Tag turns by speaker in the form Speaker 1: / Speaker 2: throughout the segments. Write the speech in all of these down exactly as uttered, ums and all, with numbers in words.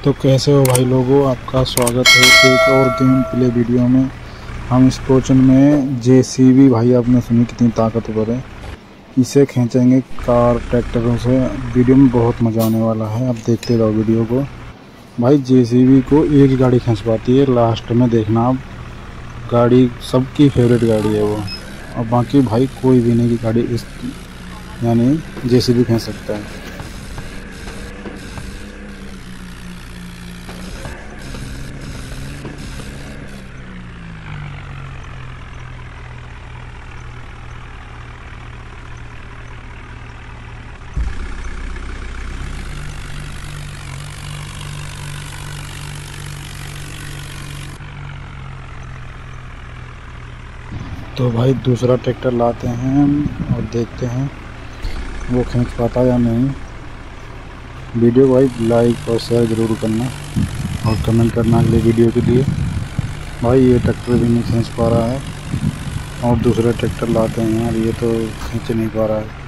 Speaker 1: तो कैसे हो भाई लोगों, आपका स्वागत है एक और गेम प्ले वीडियो में। हम इस टोचन में जेसीबी, भाई आपने सुनी कितनी ताकतवर है, इसे खींचेंगे कार ट्रैक्टरों से। वीडियो में बहुत मज़ा आने वाला है, आप देखते रहो वीडियो को। भाई जेसीबी को एक गाड़ी खींच पाती है, लास्ट में देखना आप। गाड़ी सबकी फेवरेट गाड़ी है वो, और बाकी भाई कोई भी नहीं की गाड़ी इस यानी जेसीबी खींच सकता है। तो भाई दूसरा ट्रैक्टर लाते हैं हम और देखते हैं वो खींच पाता या नहीं। वीडियो को भाई लाइक और शेयर ज़रूर करना और कमेंट करना अगले वीडियो के लिए। भाई ये ट्रैक्टर भी नहीं खींच पा रहा है और दूसरा ट्रैक्टर लाते हैं यार, ये तो खींच नहीं पा रहा है।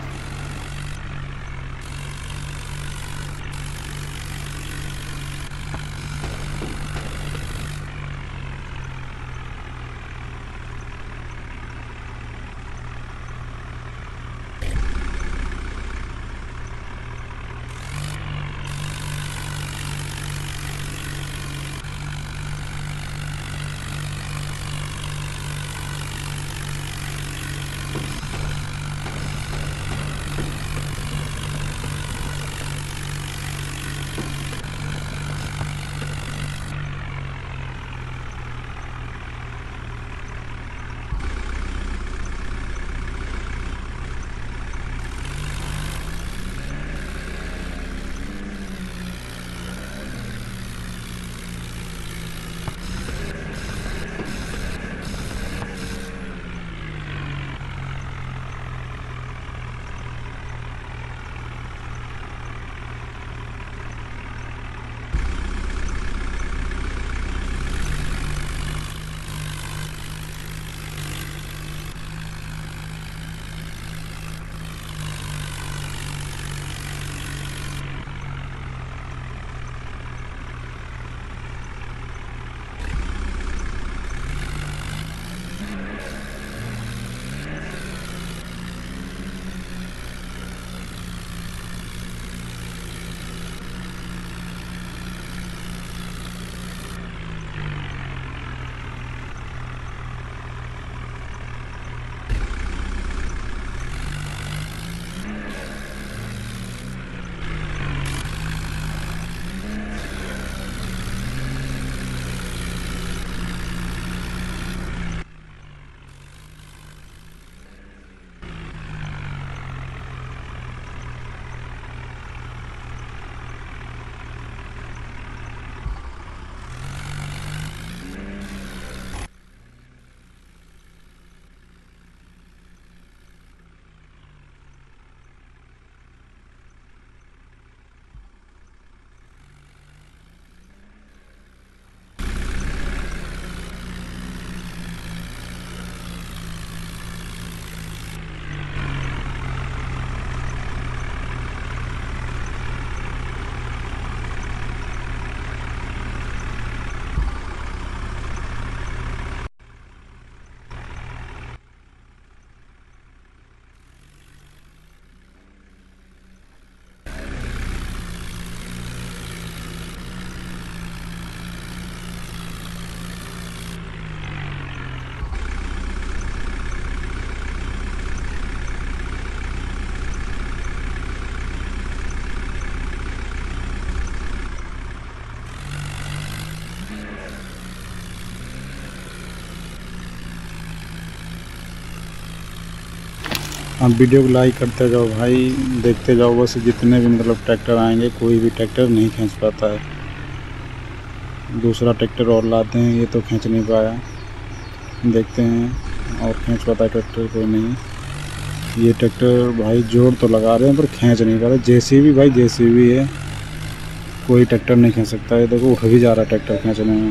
Speaker 1: आप वीडियो को लाइक करते जाओ भाई, देखते जाओ बस। जितने भी मतलब ट्रैक्टर आएंगे, कोई भी ट्रैक्टर नहीं खींच पाता है। दूसरा ट्रैक्टर और लाते हैं, ये तो खींच नहीं पाया। देखते हैं और खींच पाता है ट्रैक्टर, कोई नहीं। ये ट्रैक्टर भाई जोर तो लगा रहे हैं पर खींच नहीं पा रहे। जेसीबी भाई जेसीबी है, कोई ट्रैक्टर नहीं खींच सकता। ये देखो उठ भी जा रहा है ट्रैक्टर खींचने में।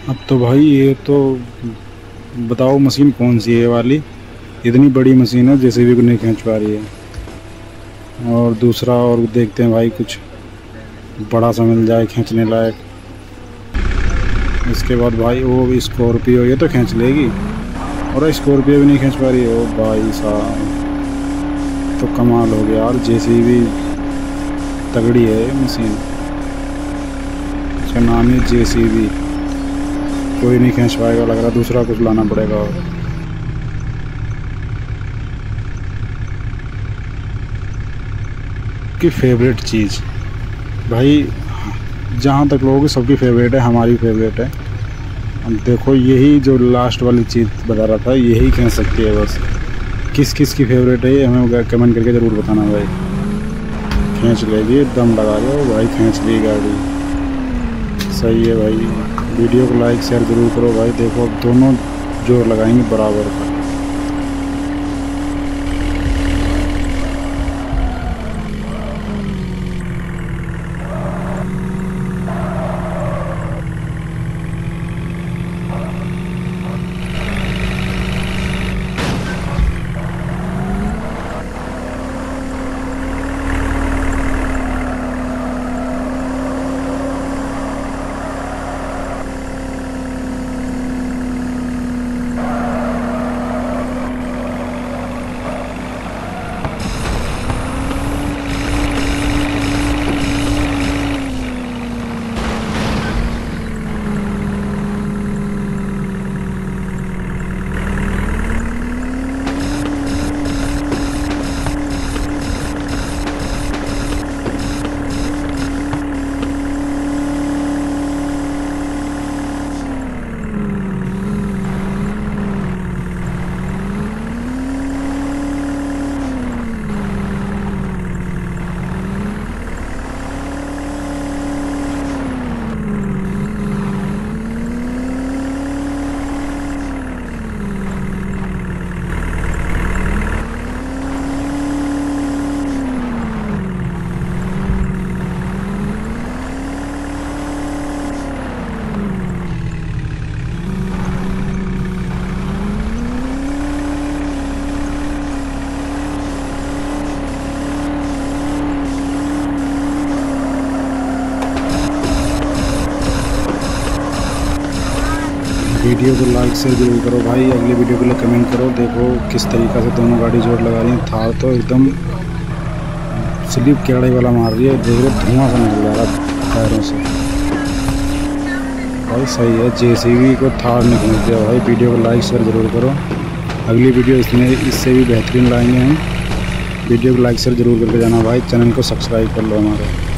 Speaker 1: अब तो भाई ये तो बताओ मशीन कौन सी है ये वाली, इतनी बड़ी मशीन है जेसीबी को नहीं खींच पा रही है। और दूसरा और देखते हैं भाई कुछ बड़ा सा मिल जाए खींचने लायक। इसके बाद भाई वो स्कॉर्पियो ये तो खींच लेगी, और स्कॉर्पियो भी नहीं खींच पा रही है। ओ भाई साहब तो कमाल हो गया यार, जेसीबी तगड़ी है ये मशीन। इसका नाम है जेसीबी। कोई नहीं खींच पाएगा, लग रहा दूसरा कुछ लाना पड़ेगा। और की फेवरेट चीज़ भाई, जहाँ तक लोगों की सबकी फेवरेट है, हमारी फेवरेट है। अब देखो यही जो लास्ट वाली चीज़ बता रहा था, यही खींच सकती है बस। किस किस की फेवरेट है ये हमें कमेंट करके ज़रूर बताना भाई। खींच लेगी, दम लगा दो भाई, खींच ली गाड़ी। सही है भाई। वीडियो को लाइक शेयर ज़रूर करो भाई। देखो अब दोनों जोर लगाएंगे बराबर का। वीडियो को लाइक शेयर जरूर करो भाई। अगले वीडियो के लिए कमेंट करो। देखो किस तरीक़े से दोनों गाड़ी जोड़ लगा रही हैं। थार तो एकदम स्लिप केड़े वाला मार रही है, देख रहे धुआं सा निकल जा रहा है टायरों से भाई। सही है, जेसीबी को थार नहीं खींच दिया भाई। वीडियो को लाइक शेयर ज़रूर करो। अगली वीडियो इसमें इससे भी बेहतरीन लाएंगे हम। वीडियो को लाइक शेयर ज़रूर करके जाना भाई। चैनल को सब्सक्राइब कर लो हमारे।